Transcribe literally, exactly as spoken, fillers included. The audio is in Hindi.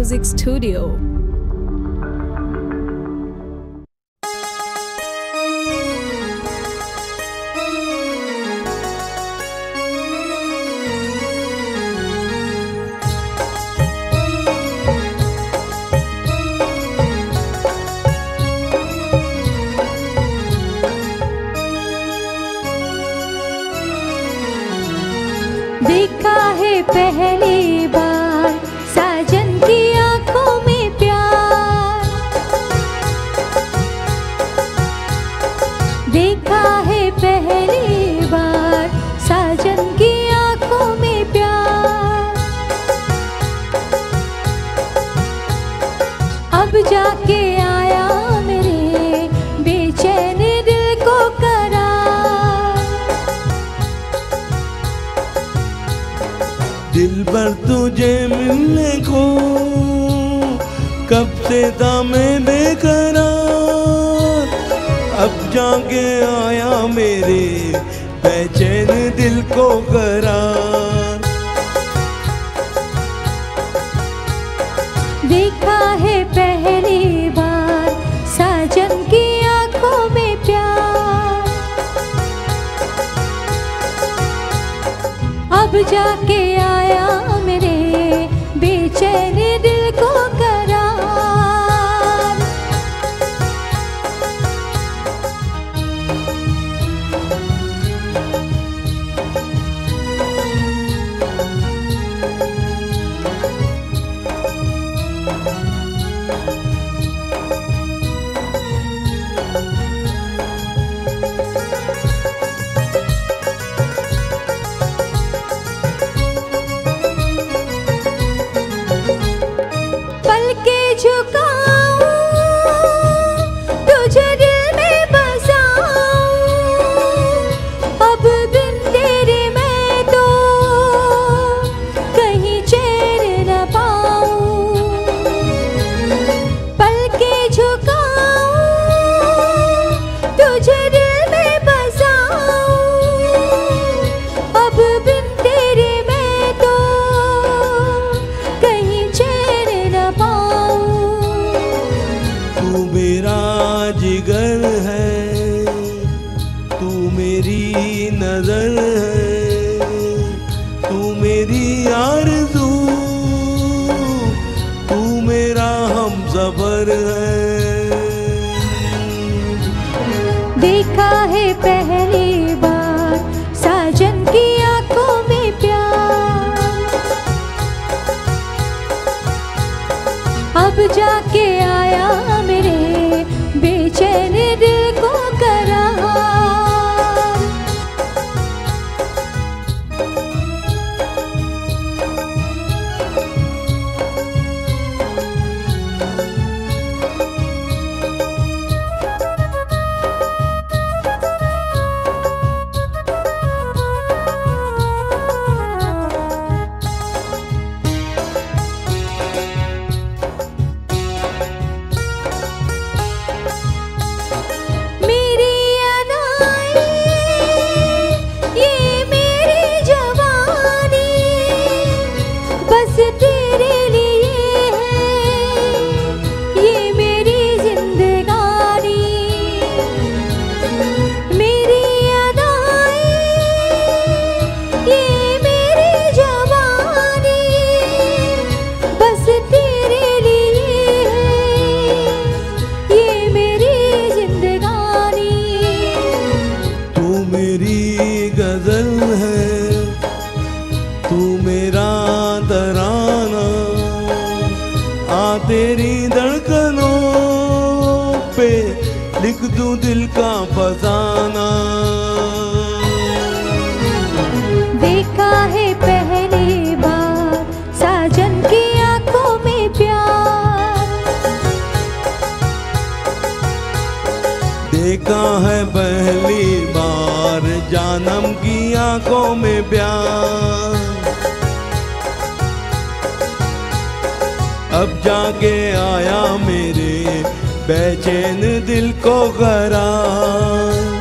Music Studio. देखा है पहली बार साजन की आंखों में प्यार, देखा है पहली बार साजन की आंखों में प्यार। अब जाके आया मेरे बेचैन दिल को करार। दिल भर तुझे मिलने को कब से था मैं बेकरार, अब जाके आया मेरे बेचैन दिल को करार। देखा है पहली बार साजन की आंखों में प्यार, अब जाके आया मेरे बेचैन दिल को करार। जिगर है तू मेरी नजर है, तू मेरी आरज़ू, तू मेरा हमसफर है। देखा है पहली बार साजन की आंखों में प्यार, अब जाके आया मेरे बेचैन दिल को करार। तेरी धड़कनों पे लिख दूं दिल का फसाना। देखा है पहली बार साजन की आंखों में प्यार, देखा है पहली बार जानम की आंखों में प्यार, अब जाके आया मेरे बेचैन दिल को करार।